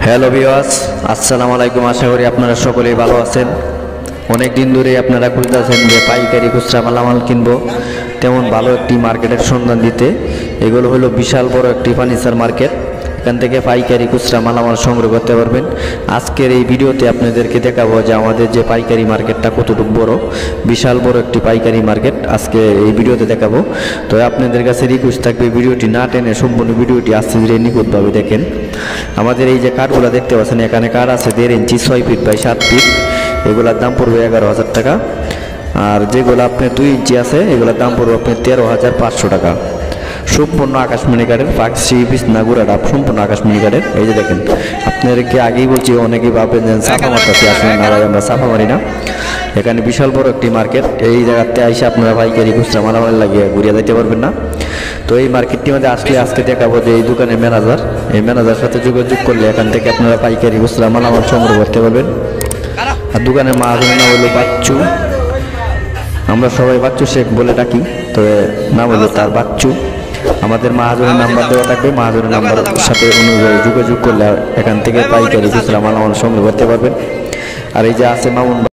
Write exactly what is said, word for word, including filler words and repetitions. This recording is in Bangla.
হ্যালো ভিউয়ার্স, আসসালামু আলাইকুম। আশা করি আপনারা সকলেই ভালো আছেন। অনেক দিন ধরে আপনারা খুঁজতেছেন যে পাইকারি খুচরা মালামাল কিনবো, তেমন ভালো একটি মার্কেটের সন্ধান দিতে। এগুলো হলো বিশাল বড় একটি ফার্নিচার মার্কেট। এখান থেকে পাইকারি খুচরা মালামাল সংগ্রহ করতে পারবেন। আজকের এই ভিডিওতে আপনাদেরকে দেখাবো যে আমাদের যে পাইকারি মার্কেটটা কতটুকু বড়। বিশাল বড় একটি পাইকারি মার্কেট আজকে এই ভিডিওতে দেখাবো। তো আপনাদের কাছে রিকোয়েস্ট থাকবে ভিডিওটি না টেনে সম্পূর্ণ ভিডিওটি আস্তে ধীরে নিখুঁতভাবে দেখেন। আমাদের এই যে কাঠগুলো দেখতে পাচ্ছেন, এখানে কাঠ আছে দেড় ইঞ্চি, ছয় ফিট বাই সাত ফিট। এগুলোর দাম পড়বে এগারো হাজার টাকা। আর যেগুলো আপনার দুই ইঞ্চি আছে এগুলোর দাম পড়বে আপনার তেরো হাজার পাঁচশো টাকা। সম্পূর্ণ আকাশমণি কাঠের, পাখি বিছনা গুড়াটা সম্পূর্ণ আকাশমণি কাঠের। এই যে দেখেন, আপনাদেরকে আগেই বলছি, অনেকেই ভাবেন যে সাফা মারতেছি, আসলে না ভাই, আমরা সাফা মারি না। এখানে বিশাল বড় একটি মার্কেট। এই জায়গাতে এসে আপনারা পাইকারি খুচরা মালামাল লাগিয়ে ঘুরিয়ে দিতে পারবেন না। তো এই মার্কেটটির মধ্যে আসলে আজকে দেখাবো যে এই দোকানের ম্যানেজার, এই ম্যানেজার সাথে যোগাযোগ করলে এখান থেকে আপনারা পাইকারি খুচরা মালামাল সংগ্রহ করতে পারবেন। আর দোকানের মাহাজনের নাম হলো বাচ্চু, আমরা সবাই বাচ্চু শেখ বলে ডাকি, তবে নাম হলো তার বাচ্চু। আমাদের মাহাজনের নাম্বার দেওয়া থাকবে, মাহাজনের নাম্বারের সাথে অনুযায়ী যোগাযোগ করলে এখান থেকে পাইকারি খুচরা মালামাল সংগ্রহ করতে পারবেন। আর এই যে আছে মামুন।